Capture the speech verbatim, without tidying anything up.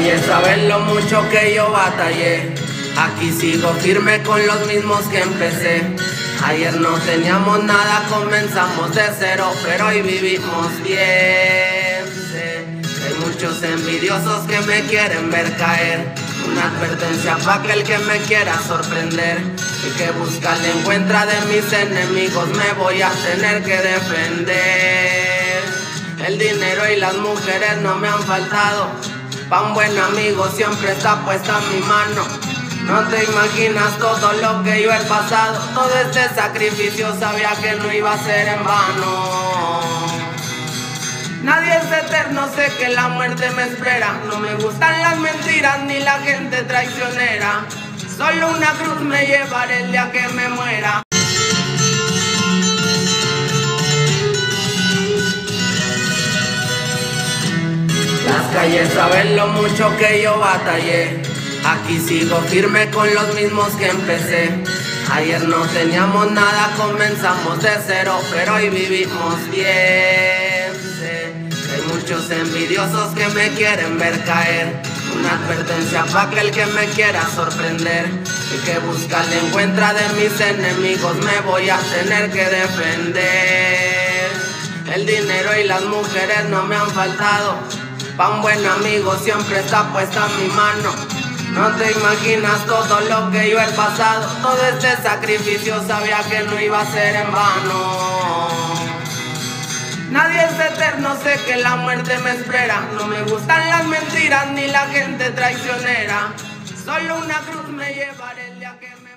calles saben lo mucho que yo batallé. Aquí sigo firme con los mismos que empecé. Ayer no teníamos nada, comenzamos de cero, pero hoy vivimos bien. Sé que hay muchos envidiosos que me quieren ver caer. Una advertencia pa' aquel que me quiera sorprender. El que busca la encuentra, de mis enemigos me voy a tener que defender. El dinero y las mujeres no me han faltado. Pa' un buen amigo siempre está puesta mi mano. No te imaginas todo lo que yo he pasado. Todo este sacrificio sabía que no iba a ser en vano. Nadie es eterno, sé que la muerte me espera. No me gustan las mentiras ni la gente traicionera. Solo una cruz me llevaré el día que me muera. Las calles saben lo mucho que yo batallé. Aquí sigo firme con los mismos que empecé. Ayer no teníamos nada, comenzamos de cero, pero hoy vivimos bien. Sé que hay muchos envidiosos que me quieren ver caer. Una advertencia pa' aquel que me quiera sorprender. El que busca la encuentra, de mis enemigos me voy a tener que defender. El dinero y las mujeres no me han faltado. Pa' un buen amigo siempre está puesta mi mano. No te imaginas todo lo que yo he pasado. Todo este sacrificio sabía que no iba a ser en vano. Nadie es eterno, sé que la muerte me espera. No me gustan las mentiras ni la gente traicionera. Solo una cruz me llevaré el día que me